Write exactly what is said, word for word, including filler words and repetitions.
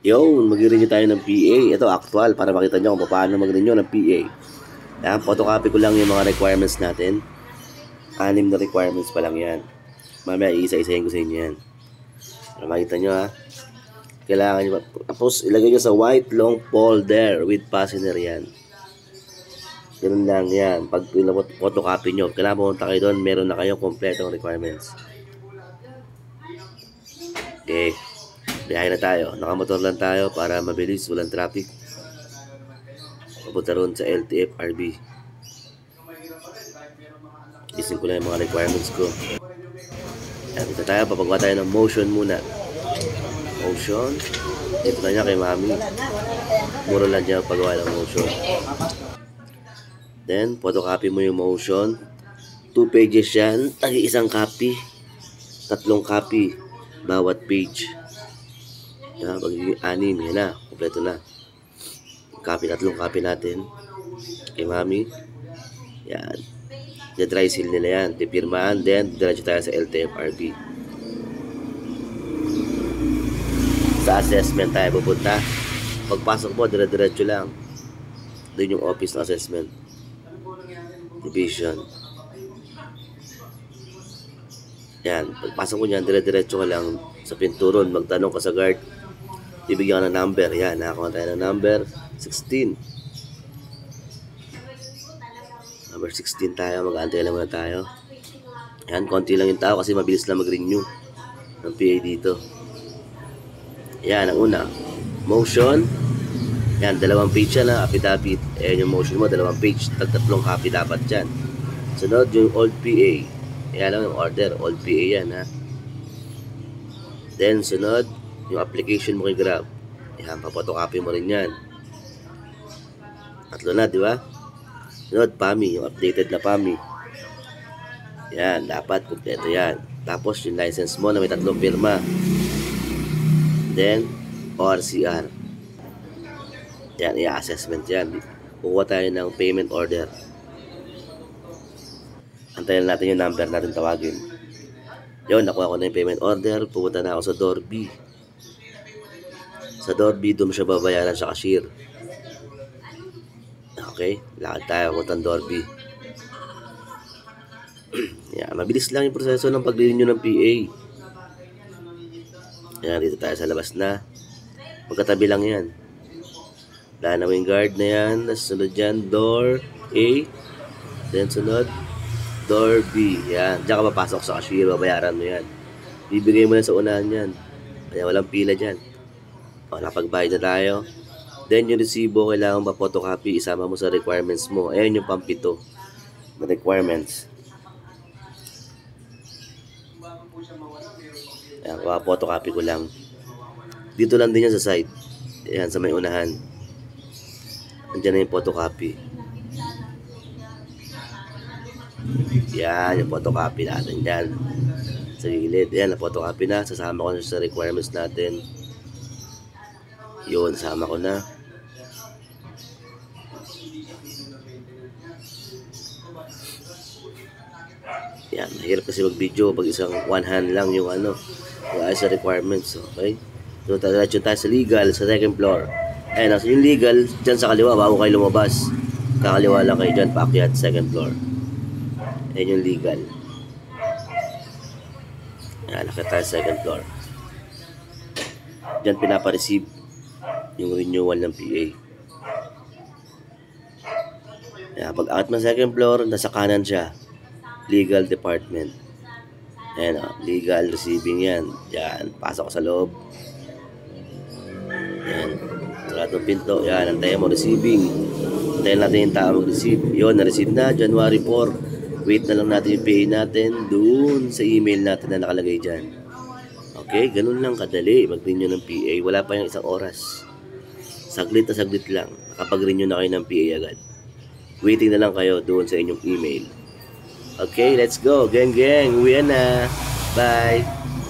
Yun, mag-renew tayo ng P A. Ito, actual, para makita nyo kung paano mag-renew ng P A. Yan, photocopy ko lang yung mga requirements natin. Anim na requirements pa lang yan. Mamaya, isa-isahin ko sa inyo yan. Para makita nyo ha. Kailangan nyo, tapos ilagay nyo sa white long folder with fastener yan. Ganun lang yan. Pag photocopy nyo, kailangan pumunta kayo doon, meron na kayo kompletong requirements. Okay. Biyahe na tayo. Nakamotor lang tayo para mabilis, walang traffic. Papunta ron sa L T F R B. Isin ko lang yung mga requirements ko. Yan, dito tayo. Papagawa tayo ng motion muna. Motion. Dito na niya kay mami. Muro lang niya pagawa ng motion. Then, photocopy mo yung motion. Two pages yan. Tagi isang copy. Tatlong copy. Bawat page. Yan, magiging anim. Yan na. Kompleto na. Copy, tatlong copy natin. Kay mami. Yan. Yan, dry seal nila yan. Dipirmahan. Then, diretso tayo sa L T F R B. Sa assessment tayo pupunta. Pagpasok mo, dire-diretso lang. Doon yung office ng assessment. Division. Yan. Pagpasok mo dyan, dire-diretso ka lang sa pinturon. Magtanong ka sa guard. Bibigyan ka ng number. Yan. Nakakuha tayo ng number sixteen. Number sixteen tayo. Mag-aantay lang muna tayo. Yan. Konti lang yung tao kasi mabilis lang mag-renew ng P A dito. Yan. Ang una. Motion. Yan. Dalawang page yan ha. Affidavit. Ayan yung motion mo. Dalawang page. Tag-tatlong copy dapat dyan. Sunod yung old P A. Yan lang yung order. Old P A yan ha. Then sunod yung application mo kay Grab. Yan. Papotocopy mo rin yan. Tatlo na, di ba? Sunod, P A M I. Yung updated na P A M I. Yan. Dapat kumpleto yan. Tapos yung license mo na may tatlong pirma. Then, O R C R. Yan, i-assessment yan. Kukuha tayo ng payment order. Antayin natin yung number natin tawagin. Yun, nakuha ko na yung payment order. Pupunta na ako sa door B. Sa door B, doon siya babayaran sa cashier. Okay, lakad tayo puntang door B. Yan, mabilis lang yung proseso ng pag-renew ng P A. Yan, dito tayo sa labas na. Magkatabi lang yan. Wala na yung guard na yan. Sunod dyan, door A. Then sunod, door B. Yan, diyan ka papasok sa cashier. Babayaran mo yan. Bibigay mo na sa unahan yan. Kaya walang pila dyan. O, napagbayad na tayo. Then yung resibo, kailangan pa-photocopy. Isama mo sa requirements mo. Ayan yung pampito na requirements. Ayan, pa-photocopy ko lang. Dito lang din yan sa side. Ayan, sa may unahan. Andiyan na yung photocopy. Yan, yung photocopy natin dyan. Sa gilid. Yan, na-photocopy na. Sasama ko na sa requirements natin. Yun, sama ko na. Yan, mahirap kasi mag-video pag isang one hand lang yung ano, yung ayos sa requirements. Okay? So, tayo tayo sa legal, sa second floor. Ayan, so yung legal, dyan sa kaliwa, bago kayo lumabas. Kakaliwa lang kayo dyan, paakyat, second floor. Ayan yung legal. Ayan, nakita tayo sa second floor. Dyan pinapa-receive yung renewal ng P A. Ayan, pag out mo second floor, nasa kanan siya. Legal department. Ayan o, legal receiving yan. Yan, pasok sa loob. Yan, salat ng pinto. Yan, antayin mo receiving. Antayin natin yung tao mag-receive. Yun, na-receive na, January four. Wait na lang natin yung P A natin doon sa email natin na nakalagay dyan. Okay, ganun lang kadali mag-renew ng P A. Wala pa yung isang oras. Saglit na saglit lang. Nakapag-renew na kayo ng P A agad. Waiting na lang kayo doon sa inyong email. Okay, let's go. Gang gang, uwi na. Bye.